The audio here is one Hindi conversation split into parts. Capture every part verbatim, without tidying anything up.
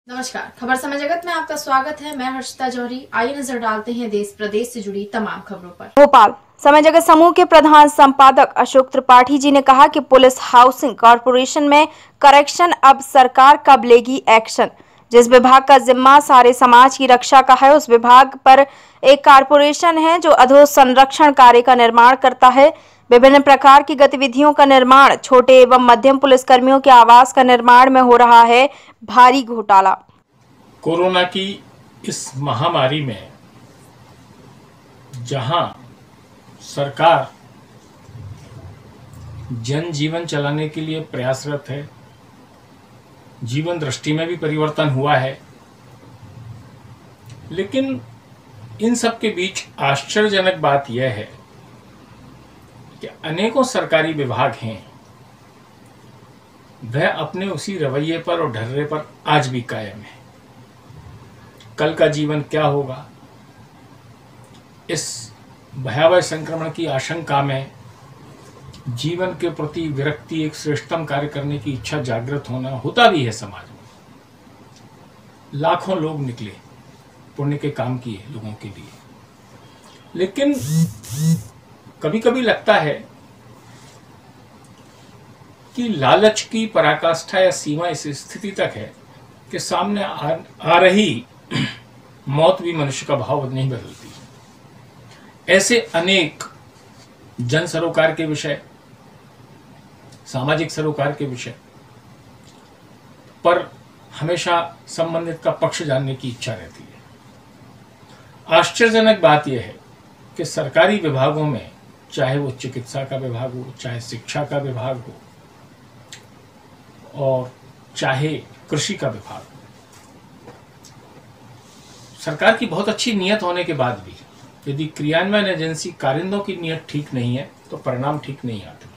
नमस्कार, खबर समय जगत में आपका स्वागत है। मैं हर्षिता जौहरी। आइए नजर डालते हैं देश प्रदेश से जुड़ी तमाम खबरों पर। भोपाल समय जगत समूह के प्रधान संपादक अशोक त्रिपाठी जी ने कहा कि पुलिस हाउसिंग कॉरपोरेशन में करेक्शन अब सरकार कब लेगी एक्शन। जिस विभाग का जिम्मा सारे समाज की रक्षा का है, उस विभाग पर एक कॉरपोरेशन है जो अधोसंरक्षण कार्य का निर्माण करता है। विभिन्न प्रकार की गतिविधियों का निर्माण, छोटे एवं मध्यम पुलिसकर्मियों के आवास का निर्माण में हो रहा है भारी घोटाला। कोरोना की इस महामारी में जहां सरकार जन जीवन चलाने के लिए प्रयासरत है, जीवन दृष्टि में भी परिवर्तन हुआ है, लेकिन इन सब के बीच आश्चर्यजनक बात यह है कि अनेकों सरकारी विभाग हैं, वह अपने उसी रवैये पर और ढर्रे पर आज भी कायम है। कल का जीवन क्या होगा, इस भयावह संक्रमण की आशंका में जीवन के प्रति विरक्ति, एक श्रेष्ठतम कार्य करने की इच्छा जागृत होना होता भी है समाज में। लाखों लोग निकले पुण्य के काम किए लोगों के लिए, लेकिन कभी कभी लगता है कि लालच की पराकाष्ठा या सीमा इस स्थिति तक है कि सामने आ, आ रही मौत भी मनुष्य का भाव नहीं बदलती। ऐसे अनेक जन सरोकार के विषय, सामाजिक सरोकार के विषय पर हमेशा संबंधित का पक्ष जानने की इच्छा रहती है। आश्चर्यजनक बात यह है कि सरकारी विभागों में, चाहे वो चिकित्सा का विभाग हो, चाहे शिक्षा का विभाग हो और चाहे कृषि का विभाग हो, सरकार की बहुत अच्छी नियत होने के बाद भी यदि क्रियान्वयन एजेंसी कारिंदों की नियत ठीक नहीं है तो परिणाम ठीक नहीं आते।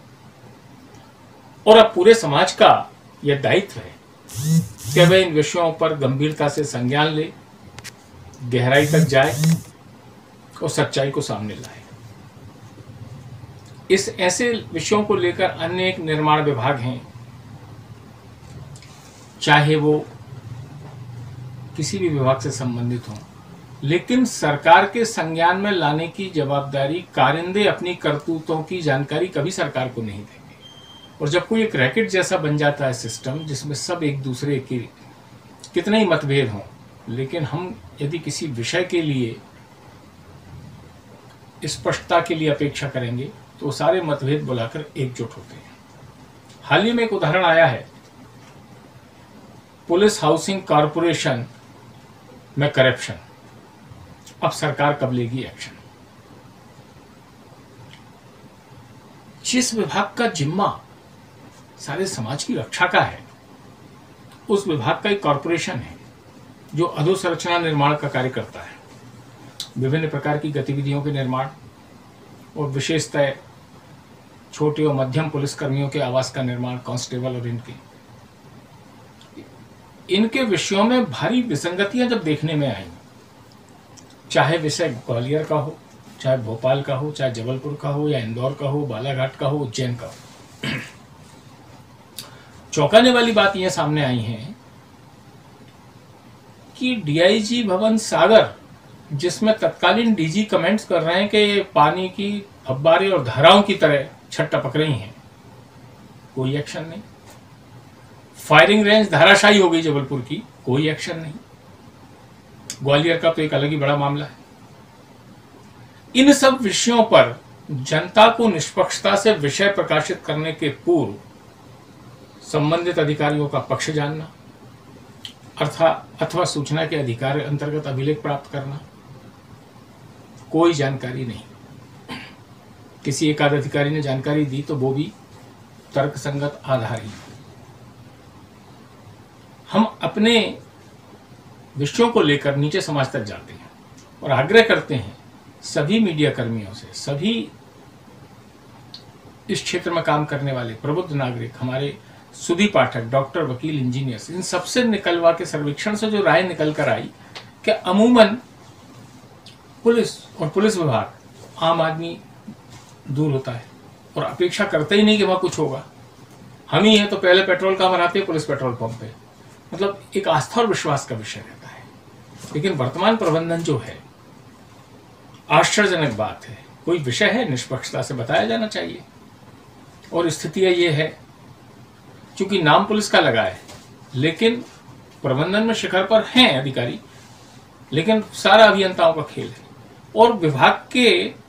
और अब पूरे समाज का यह दायित्व है कि वह इन विषयों पर गंभीरता से संज्ञान ले, गहराई तक जाए और सच्चाई को सामने लाए। इस ऐसे विषयों को लेकर अन्य एक निर्माण विभाग हैं, चाहे वो किसी भी विभाग से संबंधित हों, लेकिन सरकार के संज्ञान में लाने की जवाबदारी कारिंदे अपनी करतूतों की जानकारी कभी सरकार को नहीं देंगे। और जब कोई एक रैकेट जैसा बन जाता है सिस्टम, जिसमें सब एक दूसरे के कितने ही मतभेद हों, लेकिन हम यदि किसी विषय के लिए स्पष्टता के लिए अपेक्षा करेंगे तो सारे मतभेद बुलाकर एकजुट होते हैं। हाल ही में एक उदाहरण आया है, पुलिस हाउसिंग कॉरपोरेशन में करप्शन, अब सरकार कब लेगी एक्शन। जिस विभाग का जिम्मा सारे समाज की रक्षा का है, उस विभाग का एक कॉरपोरेशन है जो अधोसंरचना निर्माण का कार्य करता है। विभिन्न प्रकार की गतिविधियों के निर्माण और विशेषतः छोटे और मध्यम पुलिसकर्मियों के आवास का निर्माण, कांस्टेबल और इनके इनके विषयों में भारी विसंगतियां जब देखने में आई, चाहे विषय ग्वालियर का हो, चाहे भोपाल का हो, चाहे जबलपुर का हो, या इंदौर का हो, बालाघाट का हो, उज्जैन का हो, चौंकाने वाली बात यह सामने आई है कि डीआईजी भवन सागर, जिसमें तत्कालीन डीजी कमेंट्स कर रहे हैं कि पानी की फव्वारे और धाराओं की तरह छत टपक रही हैं, कोई एक्शन नहीं। फायरिंग रेंज धाराशायी हो गई जबलपुर की, कोई एक्शन नहीं। ग्वालियर का तो एक अलग ही बड़ा मामला है। इन सब विषयों पर जनता को निष्पक्षता से विषय प्रकाशित करने के पूर्व संबंधित अधिकारियों का पक्ष जानना अर्थात अथवा सूचना के अधिकार अंतर्गत अभिलेख प्राप्त करना, कोई जानकारी नहीं। किसी एक आध अधिकारी ने जानकारी दी तो वो भी तर्कसंगत आधार ही। हम अपने विषयों को लेकर नीचे समाज तक जाते हैं और आग्रह करते हैं सभी मीडिया कर्मियों से, सभी इस क्षेत्र में काम करने वाले प्रबुद्ध नागरिक, हमारे सुधी पाठक, डॉक्टर, वकील, इंजीनियर्स, इन सबसे निकलवा के सर्वेक्षण से जो राय निकल कर आई कि अमूमन पुलिस और पुलिस विभाग आम आदमी दूर होता है और अपेक्षा करते ही नहीं कि वहां कुछ होगा। हम ही हैं तो पहले पेट्रोल कहाँ बनाते हैं, पुलिस पेट्रोल पंप पे। मतलब एक आस्था और विश्वास का विषय रहता है। लेकिन वर्तमान प्रबंधन जो है, आश्चर्यजनक बात है, कोई विषय है निष्पक्षता से बताया जाना चाहिए। और स्थिति ये है, क्योंकि नाम पुलिस का लगा है, लेकिन प्रबंधन में शिखर पर हैं अधिकारी, लेकिन सारा अभियंताओं का खेल है। और विभाग के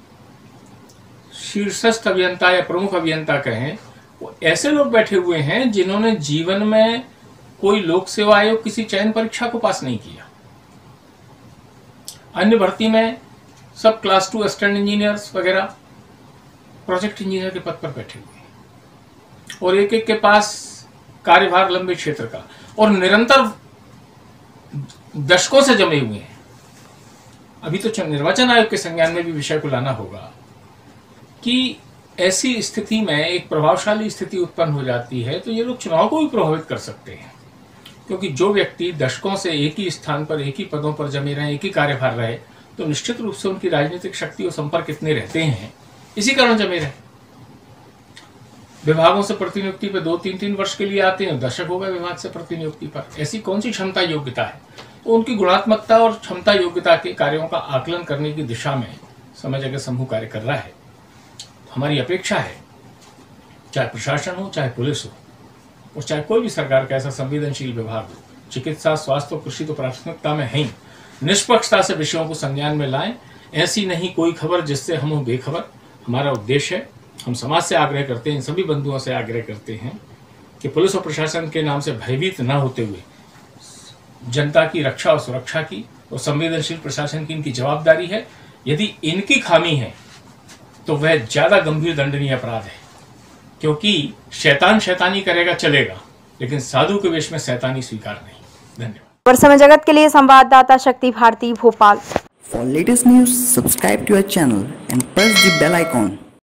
शीर्षस्थ अभियंता या प्रमुख अभियंता कहें, वो ऐसे लोग बैठे हुए हैं जिन्होंने जीवन में कोई लोक सेवा आयोग किसी चयन परीक्षा को पास नहीं किया। अन्य भर्ती में सब क्लास टू असिस्टेंट इंजीनियर्स वगैरह प्रोजेक्ट इंजीनियर के पद पर बैठे हुए हैं, और एक एक के पास कार्यभार लंबे क्षेत्र का, और निरंतर दशकों से जमे हुए हैं। अभी तो निर्वाचन आयोग के संज्ञान में भी विषय को लाना होगा कि ऐसी स्थिति में एक प्रभावशाली स्थिति उत्पन्न हो जाती है तो ये लोग चुनाव को भी प्रभावित कर सकते हैं, क्योंकि जो व्यक्ति दशकों से एक ही स्थान पर, एक ही पदों पर जमे रहे, एक ही कार्यभार रहे, तो निश्चित रूप से उनकी राजनीतिक शक्ति और संपर्क इतने रहते हैं, इसी कारण जमे रहे। विभागों से प्रतिनियुक्ति पे दो तीन तीन वर्ष के लिए आते हैं, दशक हो गए विभाग से प्रतिनियुक्ति पर। ऐसी कौन सी क्षमता योग्यता है? तो उनकी गुणात्मकता और क्षमता योग्यता के कार्यों का आकलन करने की दिशा में समय जगह समूह कार्य कर रहा है। तो हमारी अपेक्षा है, चाहे प्रशासन हो, चाहे पुलिस हो, और चाहे कोई भी सरकार का ऐसा संवेदनशील विभाग हो, चिकित्सा, स्वास्थ्य और कृषि तो प्राथमिकता में है ही, निष्पक्षता से विषयों को संज्ञान में लाएं। ऐसी नहीं कोई खबर जिससे हम हो बेखबर। हमारा उद्देश्य है, हम समाज से आग्रह करते हैं, सभी बंधुओं से आग्रह करते हैं कि पुलिस और प्रशासन के नाम से भयभीत न होते हुए जनता की रक्षा और सुरक्षा की और संवेदनशील प्रशासन की इनकी जवाबदारी है। यदि इनकी खामी है तो वह ज्यादा गंभीर दंडनीय अपराध है, क्योंकि शैतान शैतानी करेगा चलेगा, लेकिन साधु के वेश में शैतानी स्वीकार नहीं। धन्यवाद। और समय जगत के लिए संवाददाता शक्ति Bharti, Bhopal. For latest news, subscribe to our channel and press the bell icon.